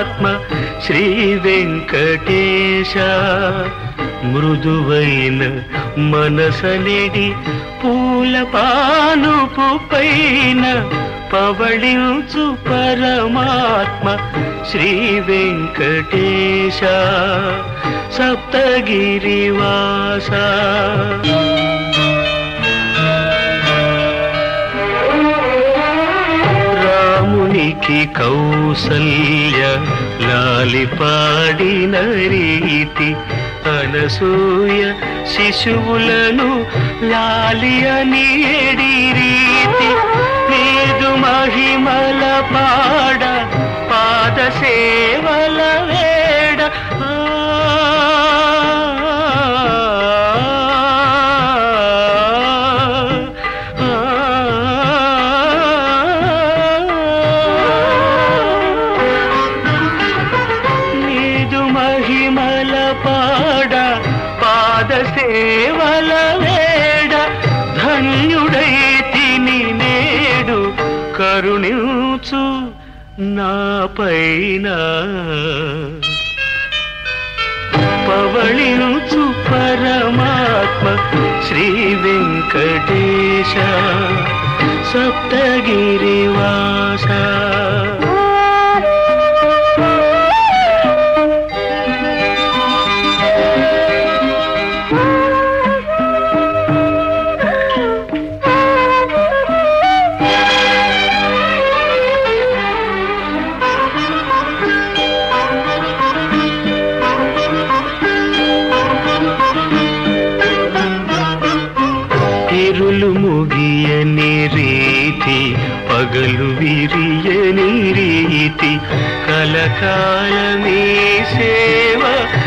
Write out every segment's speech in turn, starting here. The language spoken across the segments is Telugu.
పరమాత్మ శ్రీ వెంకటేశ మృదువైన మనసనెడి పూల పానుపు పైన పవళించు పరమాత్మ శ్రీ వెంకటేశ సప్తగిరివాస రామునికి కౌసల్య లాలి పాడిన రీతి అనసూయ శిశువులను లాలి అని ఏడి రీతి నీదు మహిమల పాడ పాద సేవల వేడ నీదు మహిమల పాడ పాద సేవల వేడ ధన్యుడై తిని నేడు కరుణించు నా పైన పవళించు పరమాత్మ శ్రీ వెంకటేశ సప్తగిరివాస ముగియని రీతి పగలు విరియని రీతి కలకాలమీ సేవ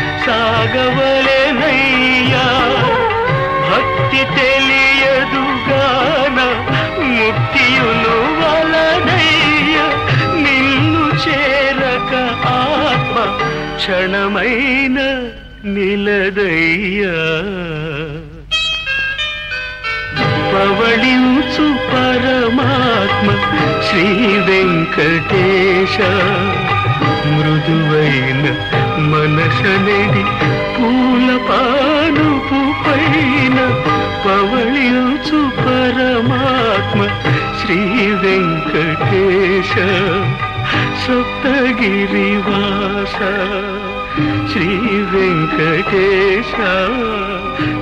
సాగవలెనయ్యా భక్తి తెలియదుగాన ముక్తియును వలనయ్య నిన్ను చేరక ఆత్మ క్షణమైన నిలదయ్యా పవళించు పరమాత్మ శ్రీ వెంకటేశ మృదువైన మనసనెడి పూల పానుపు పైన పవళించు పరమాత్మ శ్రీ వెంకటేశ సప్తగిరివాస శ్రీ వెంకటేశ